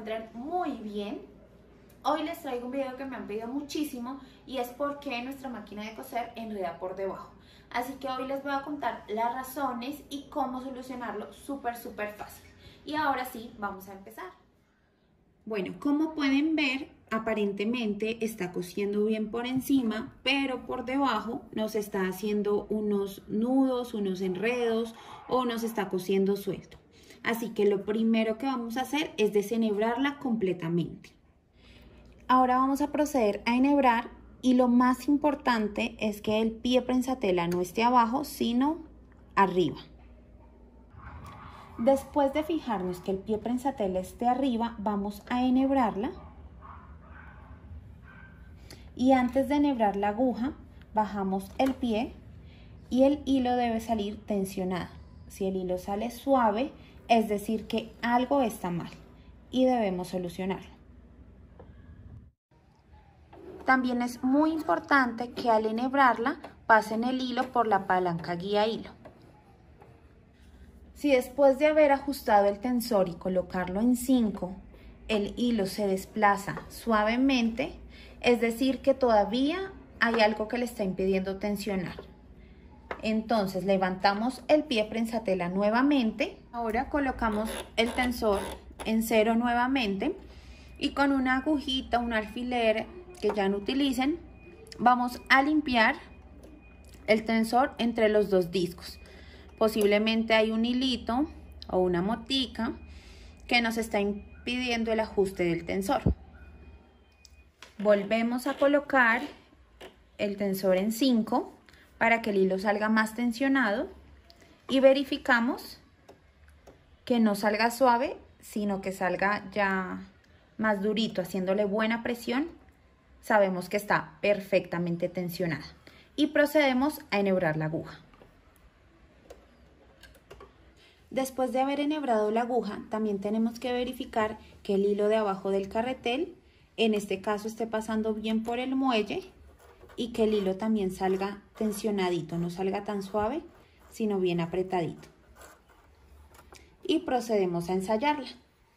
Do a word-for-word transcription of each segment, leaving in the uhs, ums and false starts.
encuentren muy bien. Hoy les traigo un video que me han pedido muchísimo y es por qué nuestra máquina de coser enreda por debajo. Así que hoy les voy a contar las razones y cómo solucionarlo súper súper fácil. Y ahora sí, vamos a empezar. Bueno, como pueden ver, aparentemente está cosiendo bien por encima, pero por debajo nos está haciendo unos nudos, unos enredos o nos está cosiendo suelto. Así que lo primero que vamos a hacer es desenhebrarla completamente. Ahora vamos a proceder a enhebrar y lo más importante es que el pie prensatela no esté abajo, sino arriba. Después de fijarnos que el pie prensatela esté arriba, vamos a enhebrarla. Y antes de enhebrar la aguja, bajamos el pie y el hilo debe salir tensionado. Si el hilo sale suave, es decir que algo está mal y debemos solucionarlo. También es muy importante que al enhebrarla pasen el hilo por la palanca guía hilo. Si después de haber ajustado el tensor y colocarlo en cinco, el hilo se desplaza suavemente, es decir que todavía hay algo que le está impidiendo tensionar. Entonces levantamos el pie prensatela nuevamente. Ahora colocamos el tensor en cero nuevamente y con una agujita, un alfiler que ya no utilicen, vamos a limpiar el tensor entre los dos discos. Posiblemente hay un hilito o una motica que nos está impidiendo el ajuste del tensor. Volvemos a colocar el tensor en cinco para que el hilo salga más tensionado y verificamos que no salga suave, sino que salga ya más durito, haciéndole buena presión. Sabemos que está perfectamente tensionada y procedemos a enhebrar la aguja. Después de haber enhebrado la aguja, también tenemos que verificar que el hilo de abajo del carretel, en este caso, esté pasando bien por el muelle y que el hilo también salga tensionadito, no salga tan suave, sino bien apretadito. Y procedemos a ensayarla.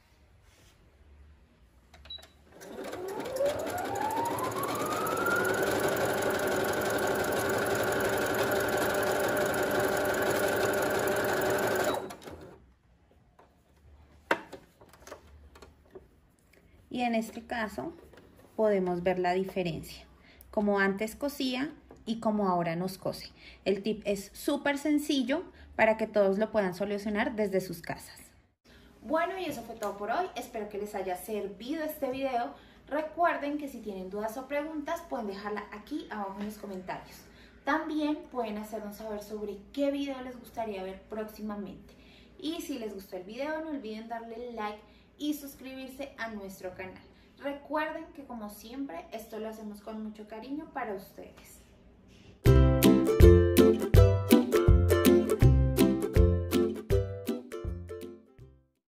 Y en este caso podemos ver la diferencia, como antes cosía y como ahora nos cose. El tip es súper sencillo para que todos lo puedan solucionar desde sus casas. Bueno, y eso fue todo por hoy. Espero que les haya servido este video. Recuerden que si tienen dudas o preguntas pueden dejarla aquí abajo en los comentarios. También pueden hacernos saber sobre qué video les gustaría ver próximamente. Y si les gustó el video, no olviden darle like y suscribirse a nuestro canal. Recuerden que como siempre, esto lo hacemos con mucho cariño para ustedes.